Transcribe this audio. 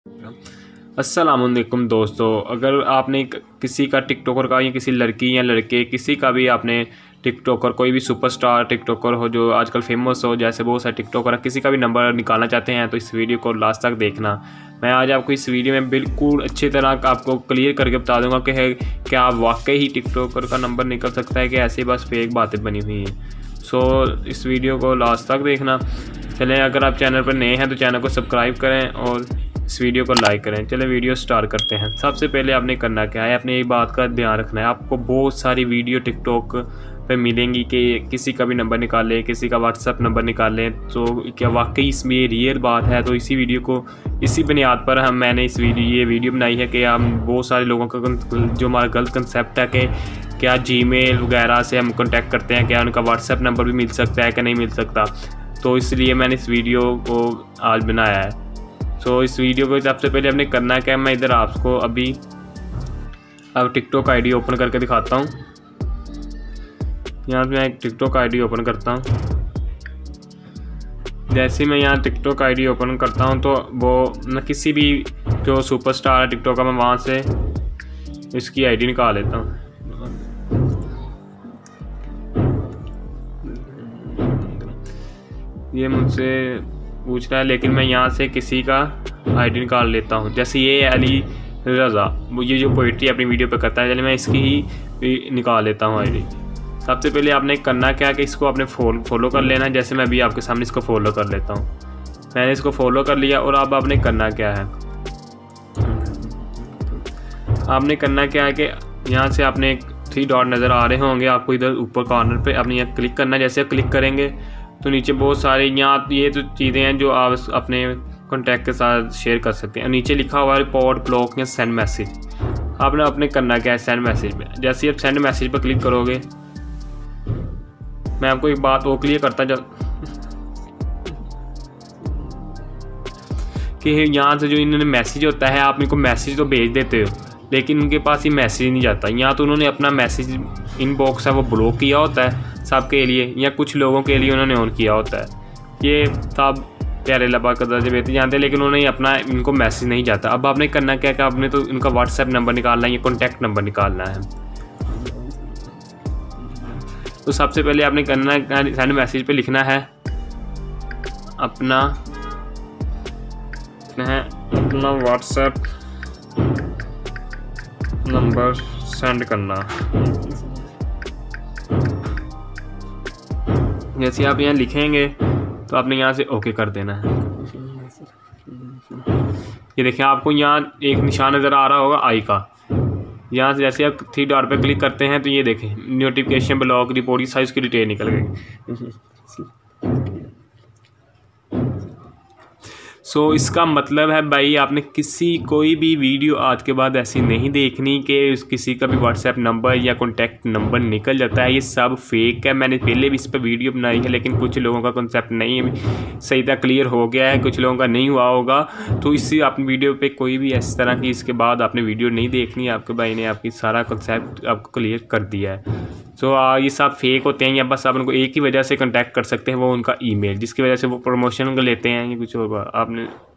अस्सलामुअलैकुम दोस्तों, अगर आपने किसी का टिकटॉकर का या किसी लड़की या लड़के किसी का भी आपने टिकटॉकर कोई भी सुपरस्टार टिकटॉकर हो जो आजकल फेमस हो, जैसे बहुत सारे टिकटॉकर किसी का भी नंबर निकालना चाहते हैं तो इस वीडियो को लास्ट तक देखना। मैं आज आपको इस वीडियो में बिल्कुल अच्छी तरह आपको क्लियर करके बता दूंगा कि है क्या आप वाकई ही टिकटॉकर का नंबर निकल सकता है कि ऐसे बस फेक बातें बनी हुई हैं। सो इस वीडियो को लास्ट तक देखना। चलें, अगर आप चैनल पर नए हैं तो चैनल को सब्सक्राइब करें और इस वीडियो को लाइक करें। चलें वीडियो स्टार्ट करते हैं। सबसे पहले आपने करना क्या है, अपने एक बात का ध्यान रखना है। आपको बहुत सारी वीडियो टिकटॉक पे मिलेंगी कि किसी का भी नंबर निकाल लें, किसी का व्हाट्सएप नंबर निकाल लें, तो क्या वाकई इसमें ये रियल बात है? तो इसी वीडियो को इसी बुनियाद पर मैंने ये वीडियो बनाई है कि हम बहुत सारे लोगों का जो हमारा गलत कंसेप्ट है कि क्या जीमेल वगैरह से हम कॉन्टैक्ट करते हैं, क्या उनका व्हाट्सएप नंबर भी मिल सकता है कि नहीं मिल सकता। तो इसलिए मैंने इस वीडियो को आज बनाया है। तो इस वीडियो को सबसे पहले आपने करना क्या है, मैं इधर आपको अभी अब टिकटॉक आईडी ओपन करके दिखाता हूँ। यहाँ पे मैं एक टिकटॉक आईडी ओपन करता हूँ। जैसे मैं यहाँ टिकटॉक आईडी ओपन करता हूँ तो वो मैं किसी भी जो सुपरस्टार है टिकटॉक का, मैं वहाँ से इसकी आईडी निकाल लेता हूँ। ये मुझसे पूछ रहा है, लेकिन मैं यहाँ से किसी का आईडी निकाल लेता हूँ। जैसे ये अली रज़ा, ये जो पोइट्री अपनी वीडियो पे करता है, चलिए मैं इसकी ही निकाल लेता हूँ आईडी। सबसे पहले आपने करना क्या है कि इसको आपने फॉलो कर लेना। जैसे मैं अभी आपके सामने इसको फॉलो कर लेता हूँ। मैंने इसको फॉलो कर लिया और अब आपने करना क्या है, आपने करना क्या है कि यहाँ से आपने 3 डॉट नज़र आ रहे होंगे आपको इधर ऊपर कॉर्नर पे, आपने यहाँ क्लिक करना है। जैसे क्लिक करेंगे तो नीचे बहुत सारे यहाँ ये तो चीज़ें हैं जो आप अपने कॉन्टैक्ट के साथ शेयर कर सकते हैं। नीचे लिखा हुआ है रिपोर्ट, ब्लॉक या सेंड मैसेज। आपने अपने करना क्या है, सेंड मैसेज पे। जैसे आप सेंड मैसेज पर क्लिक करोगे, मैं आपको एक बात वो क्लियर करता जा कि यहाँ से जो इन्होंने मैसेज होता है, आप इनको मैसेज तो भेज देते हो लेकिन उनके पास ये मैसेज नहीं जाता। यहाँ तो उन्होंने अपना मैसेज इनबॉक्स है वो ब्लॉक किया होता है सबके लिए, या कुछ लोगों के लिए उन्होंने ऑन किया होता है। ये सब प्यारे लबा का दर्जे बेहतर जानते हैं, लेकिन उन्होंने अपना इनको मैसेज नहीं जाता। अब आपने करना क्या कि आपने तो इनका व्हाट्सएप नंबर निकालना है या कॉन्टैक्ट नंबर निकालना है। तो सबसे पहले आपने करना है, सेंड मैसेज पे लिखना है अपना व्हाट्सएप नंबर सेंड करना। जैसे आप यहाँ लिखेंगे तो आपने यहाँ से ओके कर देना है। ये देखिए आपको यहाँ एक निशान नज़र आ रहा होगा आई का। यहाँ से जैसे आप 3 डॉट पे क्लिक करते हैं तो ये देखें नोटिफिकेशन, ब्लॉक, रिपोर्ट की साइज की डिटेल निकल गई। सो इसका मतलब है भाई, आपने कोई भी वीडियो आज के बाद ऐसी नहीं देखनी कि किसी का भी व्हाट्सएप नंबर या कॉन्टैक्ट नंबर निकल जाता है। ये सब फेक है। मैंने पहले भी इस पर वीडियो बनाई है, लेकिन कुछ लोगों का कॉन्सेप्ट नहीं सही तरह क्लियर हो गया है, कुछ लोगों का नहीं हुआ होगा। तो इससे अपनी वीडियो पे कोई भी इस तरह की इसके बाद आपने वीडियो नहीं देखनी। आपके भाई ने आपकी सारा कॉन्सेप्ट आपको क्लियर कर दिया है। सो ये सब फेक होते हैं, या बस आप उनको एक ही वजह से कॉन्टैक्ट कर सकते हैं, वो उनका ईमेल, जिसकी वजह से वो प्रमोशन लेते हैं या कुछ और। आपने